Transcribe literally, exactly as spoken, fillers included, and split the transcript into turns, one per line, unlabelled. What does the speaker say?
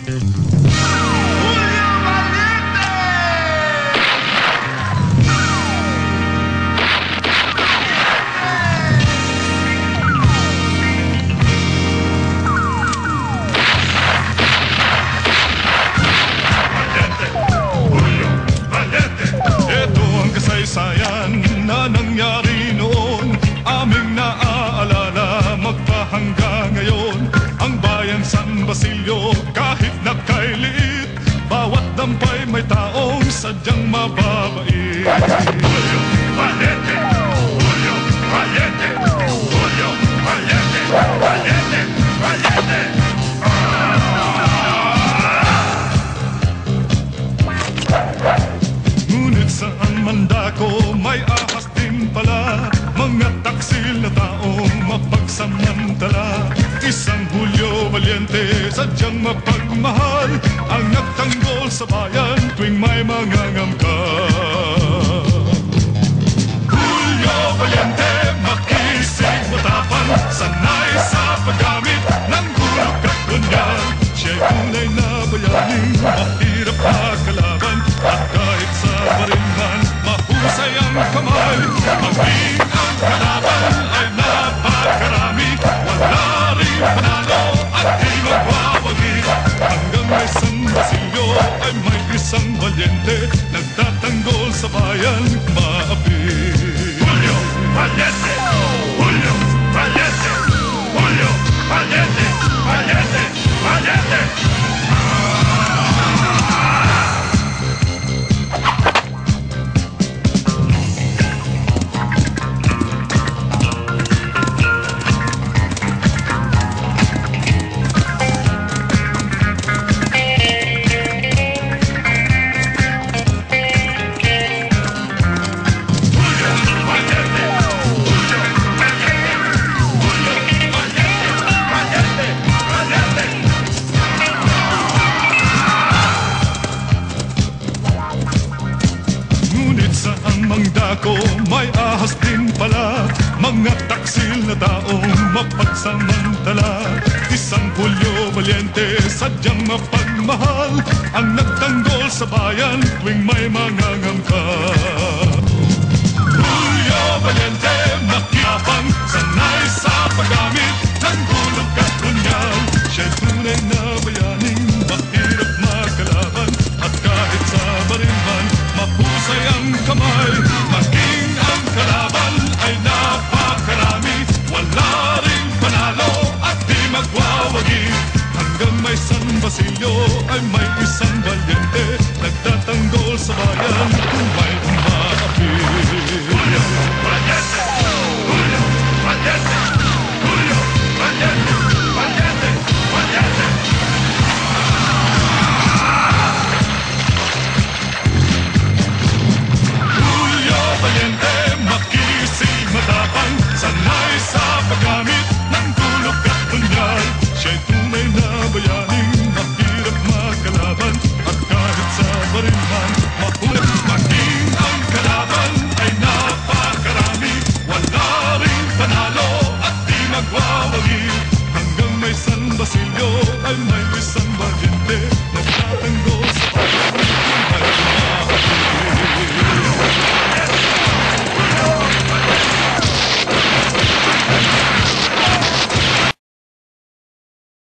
Kasaysayan na nangyari noon, aming naaalala magpahanggang ngayon. Ang bayan San Basilio kahit nakailiit, bawat dampay may taong sadyang mababait. Julio Valiente, Julio Valiente, Julio Valiente, Valiente, Valiente. Ngunit saan man dako may ahas din pala, mga taksil na taong mapagsamantala. Isang Julio Valiente, sadyang mapagmahal, ang nagtanggol sa bayan tuwing may mangangam ka. Julio Valiente, makisig, matapang, sanay sa paggamit ng gulog at bunyan. Siya'y tunay na bayaning mahirap makalaban, at kahit sa barinman mahusay ang kamay. Maging ang kalaban ay napakarami, wala rin panalo at di magwawagi. Hanggang may San Basilio ay may isang Valiente, nagtatanggol sa bayan maapi. Julio Valiente, Julio Valiente, Julio Valiente, Valiente, Valiente. Dako may ahas din pala, mga taksil na taong mapagsamantala. Isang Julio Valiente, sadyang mapagmahal, ang nagtanggol sa bayan tuwing may mangangam ka. Julio Valiente, makiyapang, sanay sa paggamit ng gulog at punyal. Siya'y tunay na bayaning mahirap makalaban, at kahit sa barinman mahusay ang kamay. Maging ang kalaban ay napakarami, wala rin panalo at di magwawagi. Hanggang may San Basilio ay may isang Valiente, nagtatanggol sa bayan kung may umaapi. Julio Valiente, Julio Valiente, Julio Valiente, Valiente, Valiente. Valiente, makisig, matapang, sanay sa paggamit ng gulog at punyal. Siya'y tunay na bayaning mahirap makalaban, at kahit sa barinman mahulog. Maging ang kalaban ay napakarami, wala rin panalo at di magwawagi. Hanggang may San Basilio ay may isang Valiente,